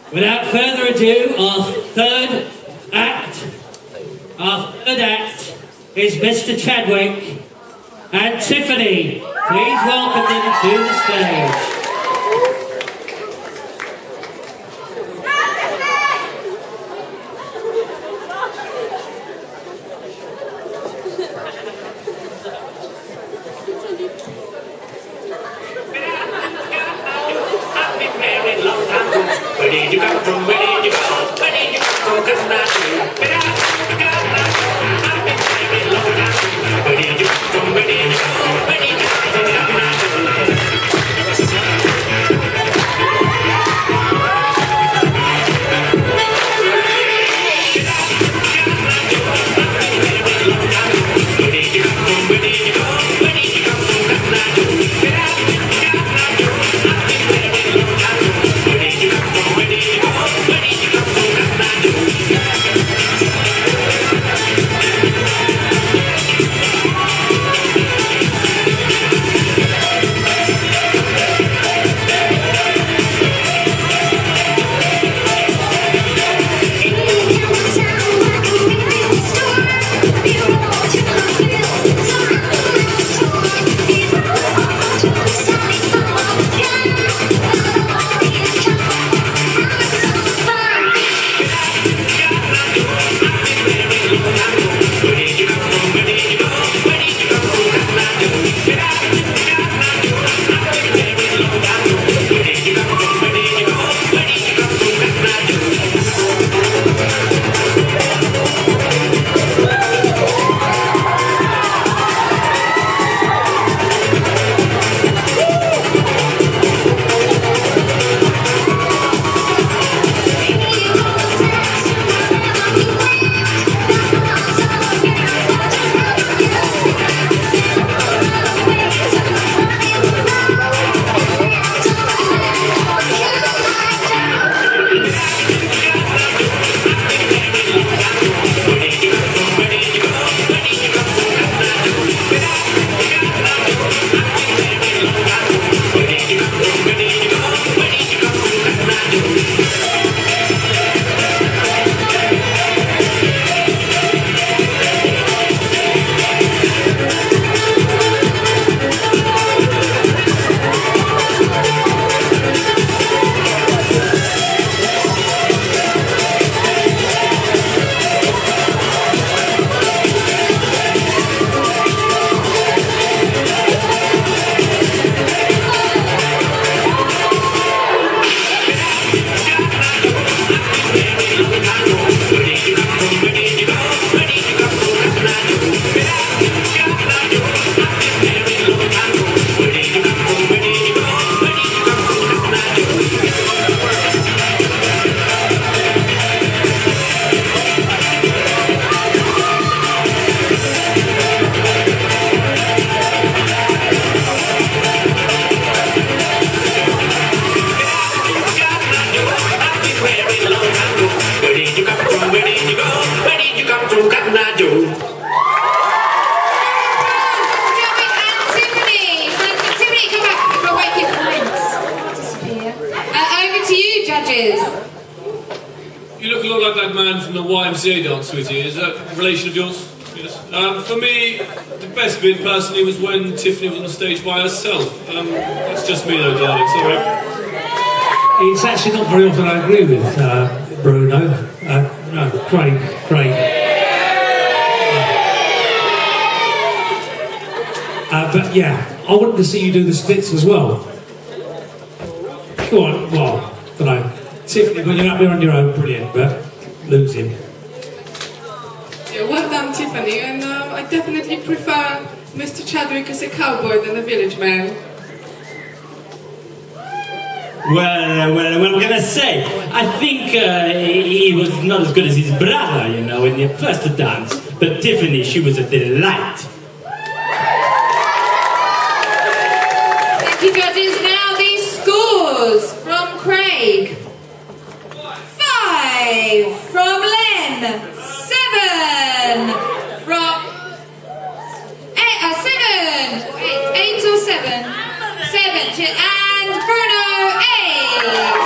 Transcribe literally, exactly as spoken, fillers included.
Without further ado, our third act, our third act is Mister Chadwick and Tiffany. Please welcome them to the stage. Where did you come from? Where did you go? Where did you come from? Cause I do. I've been married long time. Where did you come from? Where did you go? Where did you come from? Cause I You look a lot like that man from the Y M C A dance with you. Is that a relation of yours? Yes. Um, for me, the best bit personally was when Tiffany was on the stage by herself. Um, that's just me though, darling. Sorry. It's actually not very often I agree with uh, Bruno. Uh, no, Craig, Craig. Uh, but yeah, I wanted to see you do the splits as well. Go on, well, I don't know. Tiffany, when you're up there on your own, brilliant, but losing. Yeah, well done, Tiffany, and uh, I definitely prefer Mister Chadwick as a cowboy than a village man. Well, well, what am I gonna say? I think uh, he was not as good as his brother, you know, in the first dance. But Tiffany, she was a delight. Thank you, judges. Now these scores from Craig. Five from Len. Seven from eight. Uh, seven. Eight. Eight or seven. Seven. And Bruno. Eight.